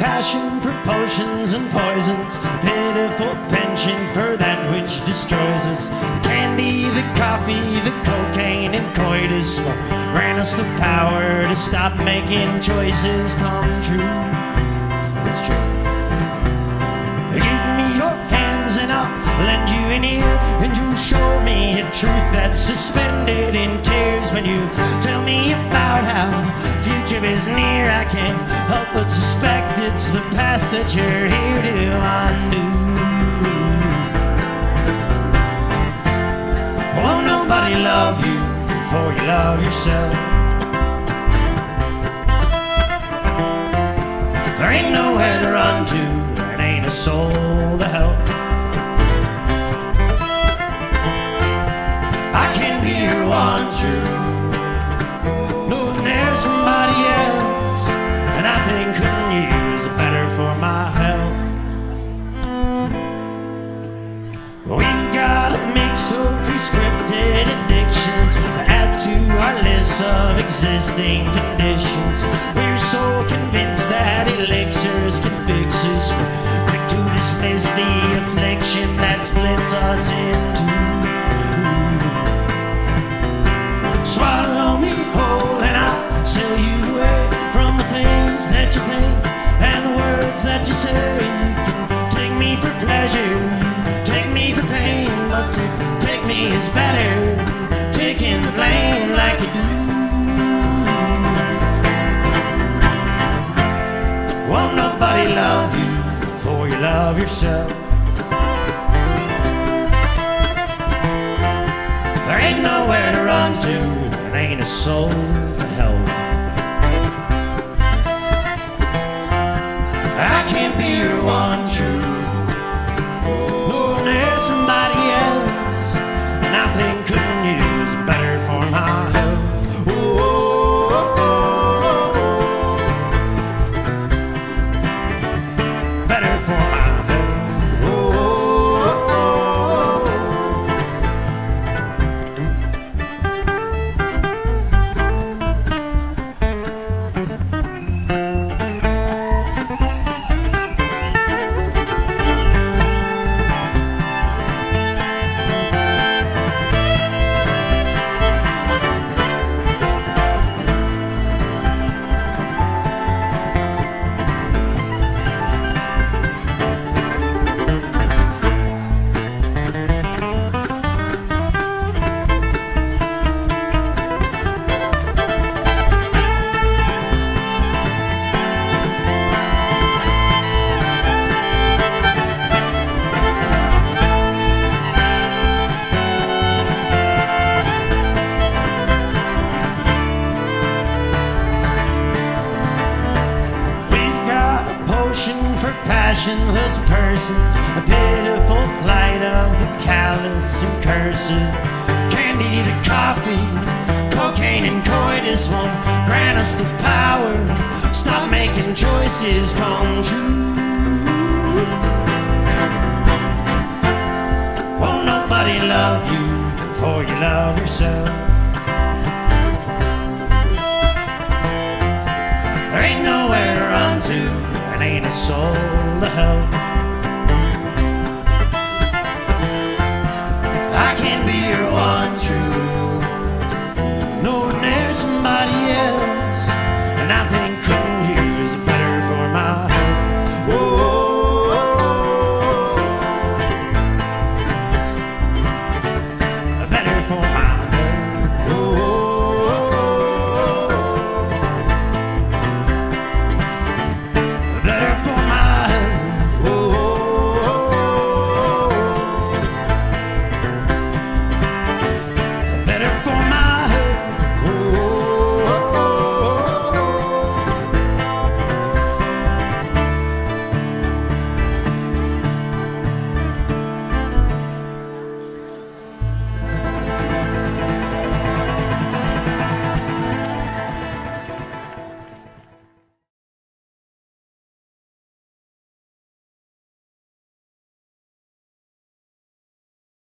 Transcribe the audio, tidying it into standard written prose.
passion for potions and poisons, a pitiful penchant for that which destroys us. The candy, the coffee, the cocaine and coitus will grant us the power to stop making choices come true. It's true. Give me your hands and I'll lend you an ear, and you'll show me a truth that's suspended in tears. When you tell me about how the future is near, I can't help but suspect it's the past that you're here to undo. Won't nobody love you before you love yourself. There ain't nowhere to run to, there ain't a soul to help. I can't be your one true, knowing there's somebody else, and I think couldn't use it better for my health. We've got a mix of prescripted addictions to add to our list of existing conditions. We're so convinced that elixirs can fix us, we're quick to dismiss the affliction that splits us in two. Swallow me whole and I'll sell you away from the things that you think and the words that you say. You can take me for pleasure, take me for pain, but to take me is better than taking the blame like you do. Won't nobody love you before you love yourself. There ain't nowhere to run to, there ain't a soul to help. I can't be your one true, knowing there's somebody else, and I think couldn't use it better for my health. Oh, better for my health. For passionless persons, a pitiful plight of the callous and cursed. Candy, the coffee, cocaine and coitus won't grant us the power to stop making choices come true. Won't nobody love you before you love yourself. There ain't nowhere to run to, there ain't a soul